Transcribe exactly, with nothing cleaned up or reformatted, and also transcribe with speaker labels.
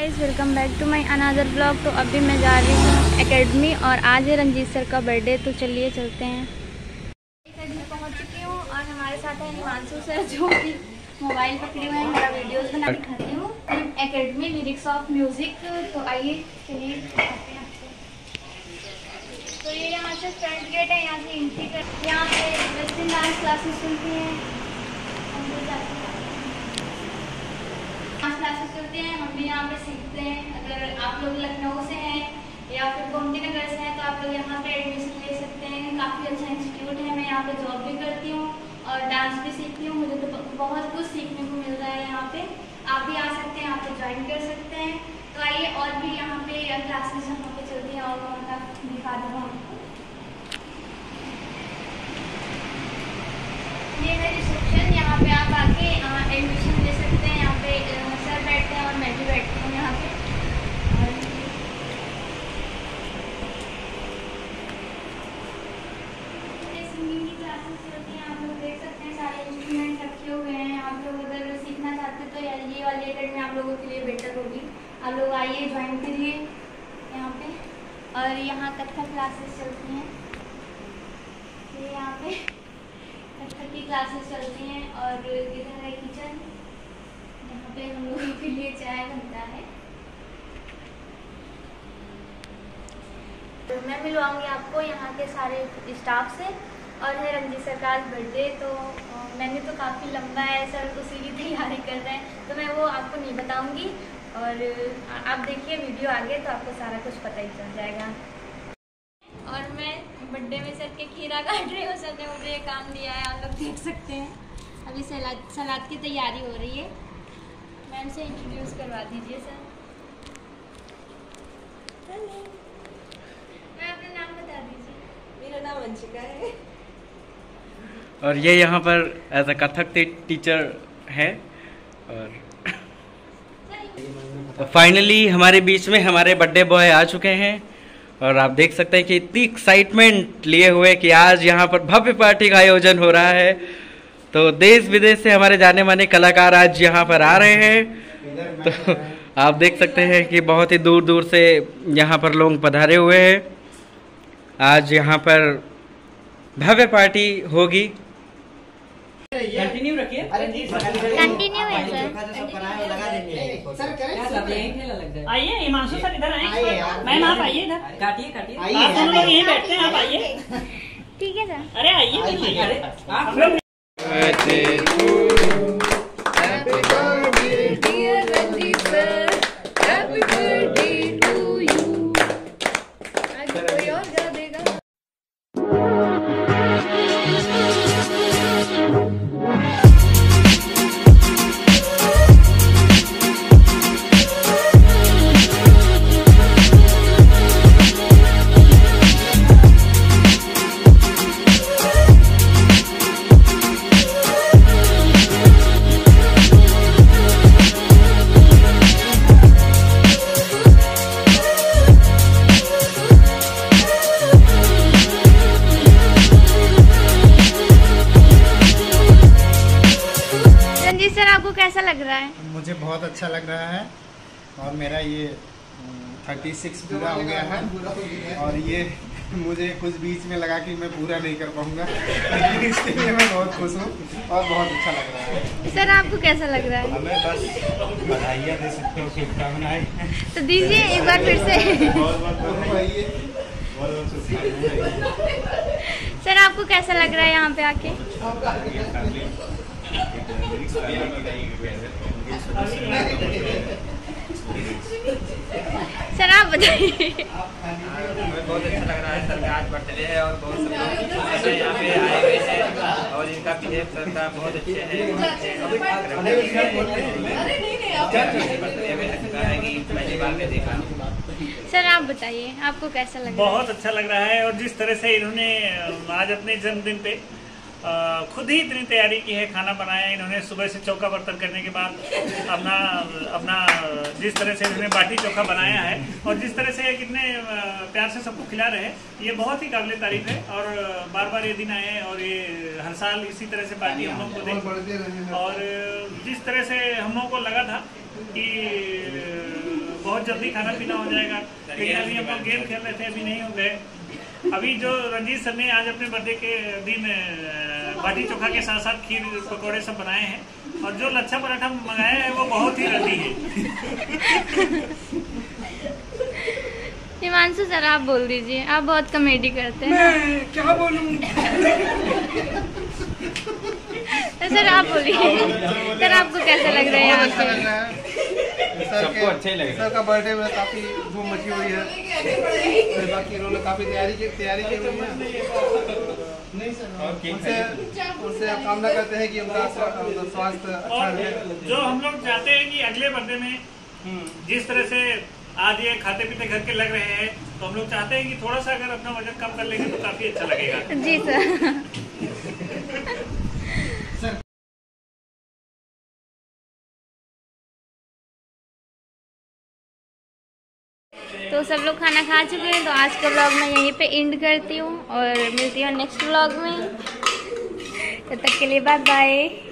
Speaker 1: Guys, welcome back to my another blog. तो अभी मैं जा रही हूँ एकेडमी और आज है रंजीत सर का बर्थडे, तो चलिए चलते हैं। एकेडमी पहुँच चुकी हूँ और हमारे साथ है हिमांशु सर जो कि मोबाइल पकड़े हुए हैं, मेरा वीडियोस बना दिखाती हूँ। Academy lyrics of music. तो आइए चलिए आते हैं। तो ये यहाँ से फ्रंट गेट है, यहाँ से एंट्री कर, यहाँ पे वेस्टर्न डांस क्लासेस चलती हैं, डांस क्लासेस चलते हैं, हम भी यहाँ पे सीखते हैं। अगर आप लोग लखनऊ से हैं या फिर गोमती नगर से हैं तो आप लोग यहाँ पे एडमिशन ले सकते हैं। काफ़ी अच्छा इंस्टीट्यूट है, मैं यहाँ पे जॉब भी करती हूँ और डांस भी सीखती हूँ। मुझे तो बहुत कुछ सीखने को मिल रहा है यहाँ पे। आप भी आ सकते हैं, यहाँ पे ज्वाइन कर सकते हैं। तो आइए और भी यहाँ पे क्लासेस यहाँ पे चलती हैं और वहाँ का दिखा दूँगा आपको। ये है रिसेप्शन, यहाँ पे आप आके एडमिशन ले सकते हैं। यहाँ पे सर बैठते हैं और मैं भी बैठती हूँ यहाँ पे। सिंगिंग की क्लासेस चलती हैं, आप लोग देख सकते हैं सारे इंस्ट्रूमेंट रखे हुए हैं। आप लोग अगर सीखना चाहते हैं तो ये वाली एकेडमी आप लोगों के लिए बेटर होगी। आप लोग आइए, ज्वाइन करिए यहाँ पे। और यहाँ कथक क्लासेस चलती हैं, ये यहाँ पे कथक की क्लासेस चलती हैं। और इधर है किचन, यहाँ पे हम लोगों के लिए चाय बनता है। तो मैं मिलवाऊंगी आपको यहाँ के सारे स्टाफ से। और है रंजीत सर का बर्थडे, तो मैंने तो काफ़ी लंबा है, सर उसी की तैयारी कर रहे हैं, तो मैं वो आपको नहीं बताऊंगी। और आप देखिए वीडियो आगे तो आपको सारा कुछ पता ही चल जाएगा। और मैं बर्थडे में सर के खीरा काट रही हूँ, सर ने मुझे ये काम दिया है, आप लोग देख सकते हैं। अभी सलाद सलाद की तैयारी हो रही है। मैम से इंट्रोड्यूस करवा दीजिए सर। हेलो, मैं अपना नाम बता दीजिए।
Speaker 2: मेरा नाम वंशिका है
Speaker 3: और ये यहाँ पर एज अ कथक टीचर है। और तो फाइनली हमारे बीच में हमारे बर्थडे बॉय आ चुके हैं। और आप देख सकते हैं कि इतनी एक्साइटमेंट लिए हुए कि आज यहाँ पर भव्य पार्टी का आयोजन हो रहा है। तो देश विदेश से हमारे जाने माने कलाकार आज यहाँ पर आ रहे हैं। तो आप देख सकते हैं कि बहुत ही दूर दूर से यहाँ पर लोग पधारे हुए हैं। आज यहाँ पर भव्य पार्टी होगी।
Speaker 2: कंटिन्यू रखिए।
Speaker 1: कंटिन्यू है सर।
Speaker 2: आइए हिमांशु सर इधर आइए। मैम आप आइए इधर, काटिए काटिए। आप दोनों लोग यहीं बैठते हैं, आप आइए।
Speaker 1: ठीक है सर।
Speaker 2: अरे आइए, अरे आप लोग
Speaker 1: सर, आपको कैसा लग रहा है?
Speaker 4: मुझे बहुत अच्छा लग रहा है। और मेरा ये छत्तीस पूरा हो गया है। और ये मुझे कुछ बीच में लगा कि मैं पूरा नहीं कर पाऊंगा, लेकिन इसके लिए मैं बहुत खुश हूँ और बहुत अच्छा लग रहा है।
Speaker 1: सर, आपको कैसा लग रहा है?
Speaker 4: हमें बस बधाइयाँ दे सकते हो, शुभकामनाएं
Speaker 1: तो दीजिए एक बार फिर से। सर, आपको कैसा लग रहा है यहाँ पे आके? सर आप बताइए।
Speaker 5: बहुत अच्छा लग रहा है, सर का आज बर्थडे है और बहुत सब लोग यहाँ पे आए हुए हैं और इनका बिहेव सर का बहुत अच्छे है। पहली बार में देखा।
Speaker 1: सर आप बताइए, आपको कैसा लग रहा है?
Speaker 6: बहुत अच्छा लग रहा है। और जिस तरह से इन्होंने आज अपने जन्मदिन पे खुद ही इतनी तैयारी की है, खाना बनाया इन्होंने सुबह से चौका बर्तन करने के बाद। अपना अपना जिस तरह से इन्होंने बाटी चोखा बनाया है और जिस तरह से कितने प्यार से सबको खिला रहे हैं, ये बहुत ही काबिल तारीफ है। और बार बार ये दिन आए और ये हर साल इसी तरह से पार्टी हम लोग को दे। और जिस तरह से हम लोगों को लगा था कि बहुत जल्दी खाना पीना हो जाएगा। लेकिन अभी हम लोग गेम खेल रहे थे, अभी नहीं हो गए। अभी जो रंजीत सर ने आज अपने बर्थडे के दिन बाटी चोखा के साथ साथ खीर पकौड़े सब बनाए हैं, और जो लच्छा पराठा मंगाया है वो बहुत ही रद्दी है।
Speaker 1: हिमांशु सर आप बोल दीजिए, आप बहुत कॉमेडी करते हैं।
Speaker 2: मैं क्या बोलूं?
Speaker 1: सर आप बोलिए, सर आपको कैसा लग रहा है यहाँ
Speaker 4: अच्छा लग रहा है। सर
Speaker 3: सबको अच्छा ही लग रहा है।
Speaker 4: सर का बर्थडे में काफी धूम मची हुई है, फिर बाकी इन्होंने काफी तैयारी की तैयारी की हुई है। उनसे उनसे कामना करते हैं कि उनका स्वास्थ्य अच्छा रहे।
Speaker 6: जो हम लोग चाहते हैं कि अगले बर्थडे में जिस तरह से आज ये खाते पीते घर के लग रहे हैं, तो हम लोग चाहते हैं कि थोड़ा सा अगर अपना वजन कम कर लेंगे तो काफी अच्छा लगेगा।
Speaker 1: जी सर। तो सब लोग खाना खा चुके हैं, तो आज का व्लॉग मैं यहीं पे एंड करती हूँ और मिलती हूँ नेक्स्ट व्लॉग में। तब तक के लिए बाय बाय।